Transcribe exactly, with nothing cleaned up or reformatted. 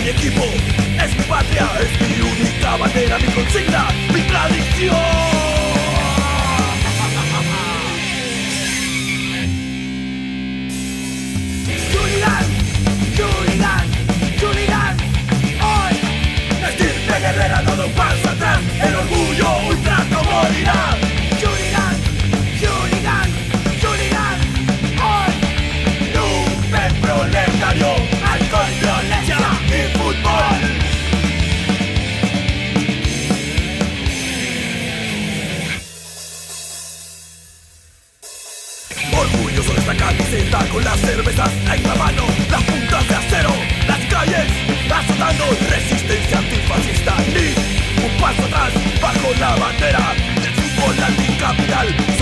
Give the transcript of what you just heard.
mi equipo, es mi patria, es mi única bandera, mi consigna, mi tradición. Hooligan, hooligan, hooligan, hoy estirpe guerrera, no da un paso atrás, el orgullo ultra no morirá. Hooligan, hooligan, hooligan, hoy lumpen proletario, alcohol, violencia y fútbol. Orgulloso de esta camiseta con las cervezas en la mano, las puntas de acero, las calles azotando, resistencia antifascista, ni un paso atrás bajo la bandera del fútbol anticapital.